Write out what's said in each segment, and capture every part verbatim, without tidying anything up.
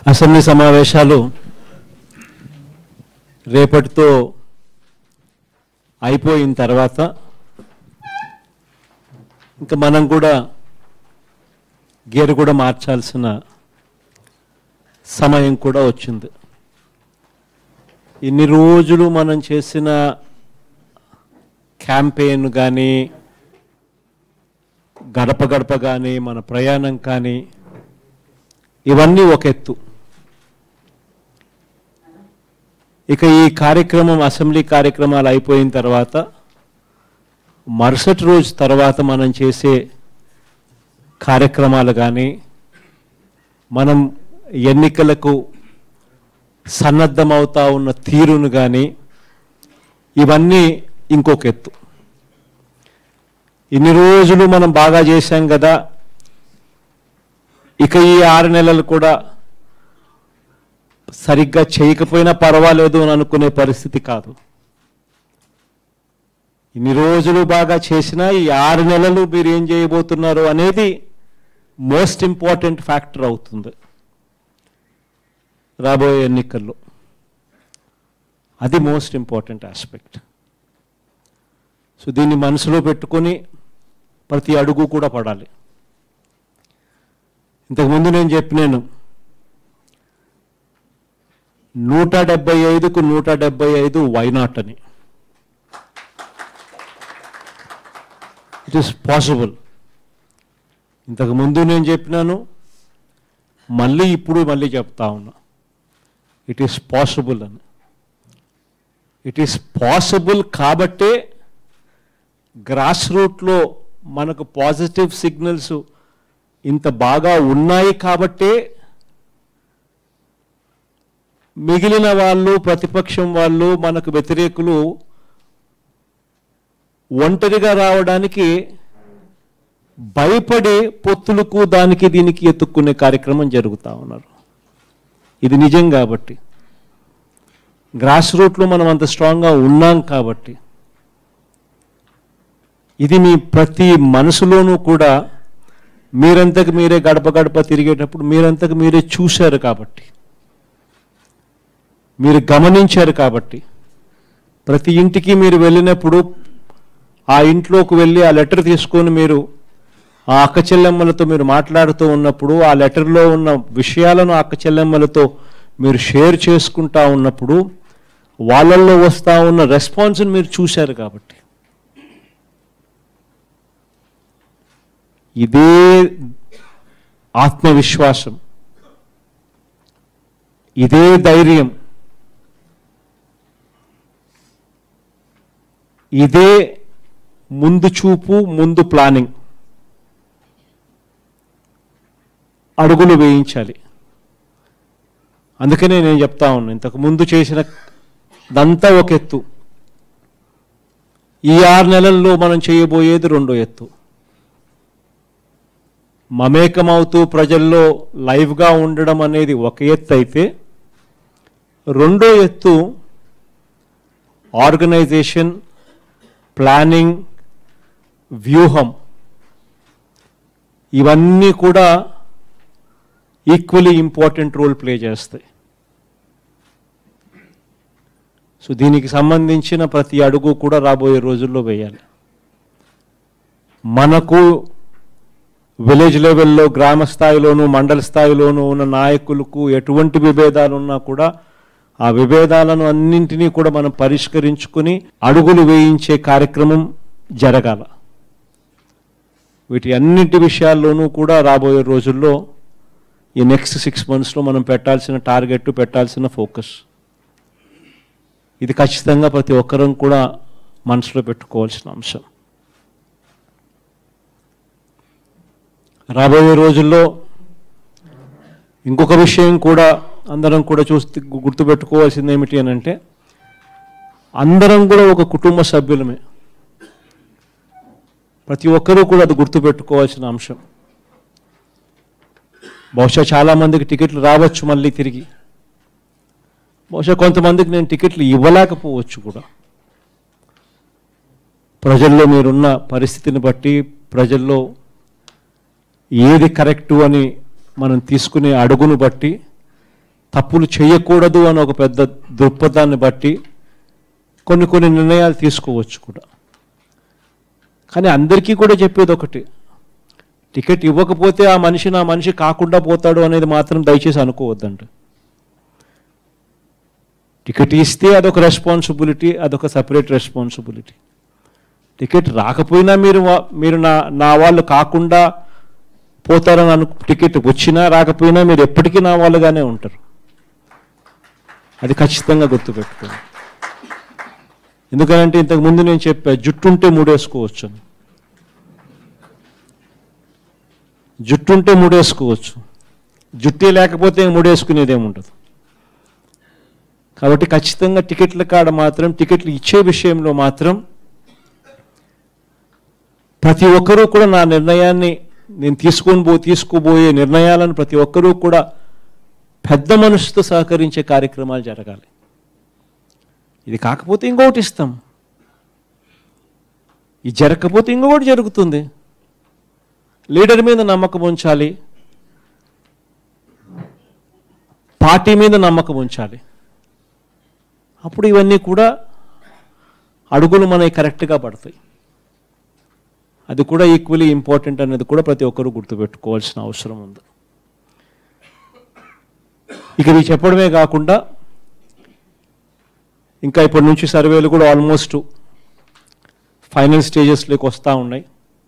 Assembly సమావేశాలు రేపటితో అయిపోయిన తర్వాత ఇంకా మనం కూడా గేరు కూడా మార్చాల్సిన సమయం కూడా వచ్చింది. ఇన్ని రోజులు మనం చేసిన క్యాంపెయిన్ కానీ గడప గడప కానీ మన ప్రయాణం కానీ ఇవన్నీ ఒక ఎత్తు. ఇక ఈ కార్యక్రమం అసెంబ్లీ కార్యక్రమాలు అయిపోయిన తర్వాత మరుసటి రోజు తర్వాత మనం చేసే కార్యక్రమాలు కానీ మనం ఎన్నికలకు సన్నద్ధమవుతా ఉన్న తీరును కానీ ఇవన్నీ ఇంకొక ఎత్తు. ఇన్ని రోజులు మనం బాగా చేశాం కదా, ఇక ఈ ఆరు నెలలు కూడా సరిగ్గా చేయకపోయినా పర్వాలేదు అని అనుకునే పరిస్థితి కాదు. ఇన్ని రోజులు బాగా చేసినా ఈ ఆరు నెలలు మీరు ఏం చేయబోతున్నారు అనేది మోస్ట్ ఇంపార్టెంట్ ఫ్యాక్టర్ అవుతుంది రాబోయే ఎన్నికల్లో. అది మోస్ట్ ఇంపార్టెంట్ ఆస్పెక్ట్. సో దీన్ని మనసులో పెట్టుకొని ప్రతి అడుగు కూడా పడాలి. ఇంతకుముందు నేను చెప్పినాను, నూట డెబ్బై ఐదుకు నూట డెబ్బై ఐదు వైనాట్ అని. It is possible. ఇంతకుముందు నేను చెప్పినాను, మళ్ళీ ఇప్పుడు మళ్ళీ చెప్తా ఉన్నా, ఇట్ ఈస్ పాసిబుల్ అని. ఇట్ ఈస్ పాసిబుల్ కాబట్టే గ్రాస్ రూట్లో మనకు పాజిటివ్ సిగ్నల్స్ ఇంత బాగా ఉన్నాయి కాబట్టే మిగిలిన వాళ్ళు, ప్రతిపక్షం వాళ్ళు, మనకు వ్యతిరేకులు ఒంటరిగా రావడానికి భయపడి పొత్తులకు దానికి దీనికి ఎత్తుక్కునే కార్యక్రమం జరుగుతూ ఉన్నారు. ఇది నిజం కాబట్టి, గ్రాస్ రూట్లో మనం అంత స్ట్రాంగ్గా ఉన్నాం కాబట్టి, ఇది మీ ప్రతి మనసులోనూ కూడా మీరంతకు మీరే గడప గడప తిరిగేటప్పుడు మీరంతకు మీరే చూశారు కాబట్టి, మీరు గమనించారు కాబట్టి, ప్రతి ఇంటికి మీరు వెళ్ళినప్పుడు ఆ ఇంట్లోకి వెళ్ళి ఆ లెటర్ తీసుకొని మీరు ఆ అక్క చెల్లెమ్మలతో మీరు మాట్లాడుతూ ఉన్నప్పుడు, ఆ లెటర్లో ఉన్న విషయాలను అక్క చెల్లెమ్మలతో మీరు షేర్ చేసుకుంటా ఉన్నప్పుడు వాళ్ళల్లో వస్తూ ఉన్న రెస్పాన్స్ని మీరు చూశారు కాబట్టి, ఇదే ఆత్మవిశ్వాసం, ఇదే ధైర్యం, ఇదే ముందు చూపు, ముందు ప్లానింగ్ అడుగులు వేయించాలి. అందుకనే నేను చెప్తా ఉన్నా, ఇంతకు ముందు చేసిన దంతా ఒక ఎత్తు, ఈ ఆరు నెలల్లో మనం చేయబోయేది రెండో ఎత్తు. మమేకమవుతూ ప్రజల్లో లైవ్గా ఉండడం అనేది ఒక ఎత్తు అయితే, రెండో ఎత్తు ఆర్గనైజేషన్, ప్లానింగ్, వ్యూహం, ఇవన్నీ కూడా ఈక్వలీ ఇంపార్టెంట్ రోల్ ప్లే చేస్తాయి. సో దీనికి సంబంధించిన ప్రతి అడుగు కూడా రాబోయే రోజుల్లో వేయాలి. మనకు విలేజ్ లెవెల్లో, గ్రామ స్థాయిలోనూ, మండల స్థాయిలోనూ ఉన్న నాయకులకు ఎటువంటి విభేదాలు ఉన్నా కూడా ఆ విభేదాలను అన్నింటినీ కూడా మనం పరిష్కరించుకుని అడుగులు వేయించే కార్యక్రమం జరగాల. వీటి అన్నింటి విషయాల్లోనూ కూడా రాబోయే రోజుల్లో ఈ నెక్స్ట్ సిక్స్ మంత్స్లో మనం పెట్టాల్సిన టార్గెట్, పెట్టాల్సిన ఫోకస్, ఇది ఖచ్చితంగా ప్రతి ఒక్కరం కూడా మనసులో పెట్టుకోవాల్సిన అంశం. రాబోయే రోజుల్లో ఇంకొక విషయం కూడా అందరం కూడా చూస్తే గుర్తుపెట్టుకోవాల్సింది ఏమిటి అని అంటే, అందరం కూడా ఒక కుటుంబ సభ్యులమే. ప్రతి ఒక్కరూ కూడా అది గుర్తుపెట్టుకోవాల్సిన అంశం. బహుశా చాలామందికి టికెట్లు రావచ్చు మళ్ళీ తిరిగి, బహుశా కొంతమందికి నేను టికెట్లు ఇవ్వలేకపోవచ్చు కూడా. ప్రజల్లో మీరున్న పరిస్థితిని బట్టి, ప్రజల్లో ఏది కరెక్టు అని మనం తీసుకునే అడుగును బట్టి తప్పులు చేయకూడదు అని ఒక పెద్ద దృక్పథాన్ని బట్టి కొన్ని కొన్ని నిర్ణయాలు తీసుకోవచ్చు కూడా. కానీ అందరికీ కూడా చెప్పేది ఒకటి, టికెట్ ఇవ్వకపోతే ఆ మనిషి నా మనిషి కాకుండా పోతాడు అనేది మాత్రం దయచేసి అనుకోవద్దండి. టికెట్ ఇస్తే అదొక రెస్పాన్సిబిలిటీ, అదొక సపరేట్ రెస్పాన్సిబిలిటీ. టికెట్ రాకపోయినా మీరు మీరు నా నా వాళ్ళు కాకుండా పోతారని అను టికెట్ వచ్చినా రాకపోయినా మీరు ఎప్పటికీ నా వాళ్ళుగానే ఉంటారు. అది ఖచ్చితంగా గుర్తుపెట్టుకోండి. ఎందుకంటే ఇంతకుముందు నేను చెప్పా, జుట్టుంటే మూడేసుకోవచ్చు అని. జుట్టుంటే మూడేసుకోవచ్చు, జుట్టే లేకపోతే మూడేసుకునేది ఏముండదు. కాబట్టి ఖచ్చితంగా టికెట్ల కాడ మాత్రం, టికెట్లు ఇచ్చే విషయంలో మాత్రం ప్రతి ఒక్కరూ కూడా నా నిర్ణయాన్ని, నేను తీసుకొని పో తీసుకోబోయే నిర్ణయాలను ప్రతి ఒక్కరూ కూడా పెద్ద మనసుతో సహకరించే కార్యక్రమాలు జరగాలి. ఇది కాకపోతే ఇంకొకటి ఇస్తాం, ఇది జరగకపోతే ఇంకొకటి జరుగుతుంది. లీడర్ మీద నమ్మకం ఉంచాలి, పార్టీ మీద నమ్మకం ఉంచాలి. అప్పుడు ఇవన్నీ కూడా అడుగులు మనకి కరెక్ట్గా పడతాయి. అది కూడా ఈక్వలీ ఇంపార్టెంట్ అనేది కూడా ప్రతి ఒక్కరూ గుర్తుపెట్టుకోవాల్సిన అవసరం ఉంది. ఇక ఇది చెప్పడమే కాకుండా ఇంకా ఇప్పటి నుంచి సర్వేలు కూడా ఆల్మోస్ట్ ఫైనల్ స్టేజెస్లోకి వస్తూ ఉన్నాయి.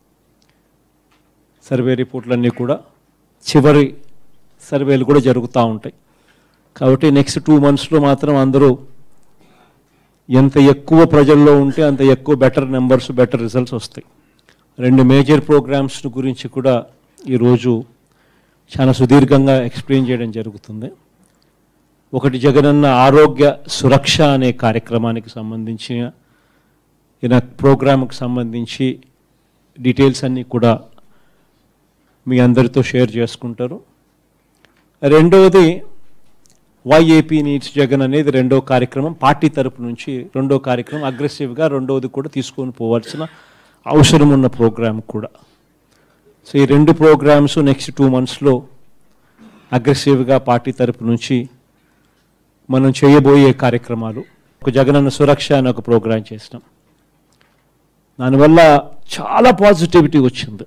సర్వే రిపోర్ట్లన్నీ కూడా చివరి సర్వేలు కూడా జరుగుతూ ఉంటాయి. కాబట్టి నెక్స్ట్ టూ మంత్స్లో మాత్రం అందరూ ఎంత ఎక్కువ ప్రజల్లో ఉంటే అంత ఎక్కువ బెటర్ నెంబర్స్, బెటర్ రిజల్ట్స్ వస్తాయి. రెండు మేజర్ ప్రోగ్రామ్స్ గురించి కూడా ఈరోజు చాలా సుదీర్ఘంగా ఎక్స్ప్లెయిన్ చేయడం జరుగుతుంది. ఒకటి జగనన్న ఆరోగ్య సురక్ష అనే కార్యక్రమానికి సంబంధించిన ఈయన ప్రోగ్రామ్కి సంబంధించి డీటెయిల్స్ అన్నీ కూడా మీ అందరితో షేర్ చేసుకుంటారు. రెండవది వైఏపీ నీడ్స్ జగన్ అనేది రెండో కార్యక్రమం, పార్టీ తరపు నుంచి రెండో కార్యక్రమం, అగ్రెసివ్గా రెండవది కూడా తీసుకొని పోవాల్సిన అవసరం ఉన్న ప్రోగ్రామ్ కూడా. సో ఈ రెండు ప్రోగ్రామ్స్ నెక్స్ట్ టూ మంత్స్లో అగ్రెసివ్గా పార్టీ తరపు నుంచి మనం చేయబోయే కార్యక్రమాలు. ఒక జగనన్న సురక్ష అని ఒక ప్రోగ్రాం చేసినాం. దానివల్ల చాలా పాజిటివిటీ వచ్చింది.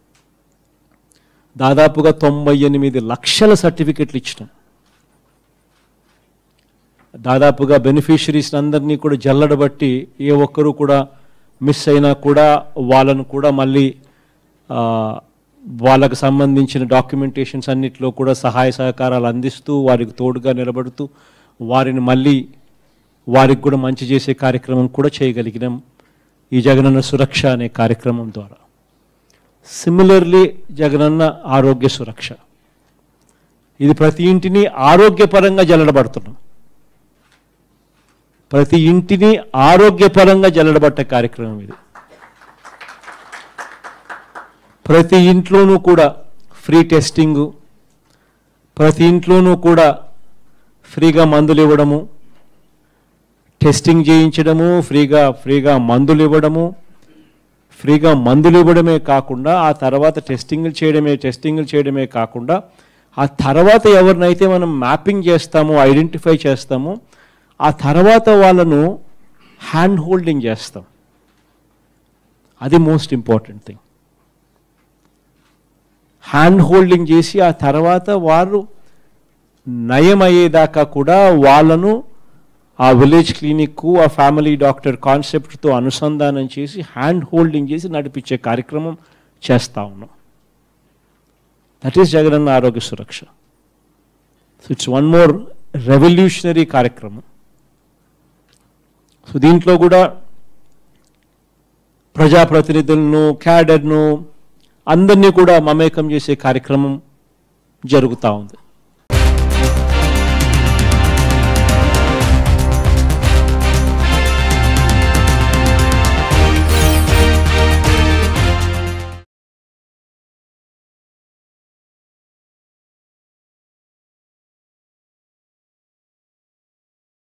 దాదాపుగా తొంభై ఎనిమిది లక్షల సర్టిఫికెట్లు ఇచ్చినాం. దాదాపుగా బెనిఫిషరీస్ అందరినీ కూడా జల్లడబట్టి ఏ ఒక్కరూ కూడా మిస్ అయినా కూడా వాళ్ళను కూడా మళ్ళీ వాళ్ళకు సంబంధించిన డాక్యుమెంటేషన్స్ అన్నిటిలో కూడా సహాయ సహకారాలు అందిస్తూ వారికి తోడుగా నిలబడుతూ వారిని మళ్ళీ వారికి కూడా మంచి చేసే కార్యక్రమం కూడా చేయగలిగినాం ఈ జగనన్న సురక్ష అనే కార్యక్రమం ద్వారా. సిమిలర్లీ జగనన్న ఆరోగ్య సురక్ష, ఇది ప్రతి ఇంటిని ఆరోగ్యపరంగా జల్లడబడుతున్నాం. ప్రతి ఇంటిని ఆరోగ్యపరంగా జల్లడబట్టే కార్యక్రమం ఇది. ప్రతి ఇంట్లోనూ కూడా ఫ్రీ టెస్టింగు, ప్రతి ఇంట్లోనూ కూడా ఫ్రీగా మందులు ఇవ్వడము, టెస్టింగ్ చేయించడము, ఫ్రీగా ఫ్రీగా మందులు ఇవ్వడము, ఫ్రీగా మందులు ఇవ్వడమే కాకుండా ఆ తర్వాత టెస్టింగ్లు చేయడమే టెస్టింగ్లు చేయడమే కాకుండా ఆ తర్వాత ఎవరినైతే మనం మ్యాపింగ్ చేస్తామో, ఐడెంటిఫై చేస్తామో, ఆ తర్వాత వాళ్ళను హ్యాండ్ హోల్డింగ్ చేస్తాం. అది most important thing. Hand holding చేసి ఆ తర్వాత వారు నయం అయ్యేదాకా కూడా వాళ్ళను ఆ విలేజ్ క్లినిక్కు, ఆ ఫ్యామిలీ డాక్టర్ కాన్సెప్ట్తో అనుసంధానం చేసి హ్యాండ్ హోల్డింగ్ చేసి నడిపించే కార్యక్రమం చేస్తూ ఉన్నాం. That is Jagananna Arogya Suraksha. So it's one more revolutionary కార్యక్రమం. సో దీంట్లో కూడా ప్రజాప్రతినిధులను, క్యాడర్ను అందరినీ కూడా మమేకం చేసే కార్యక్రమం జరుగుతూ ఉంది.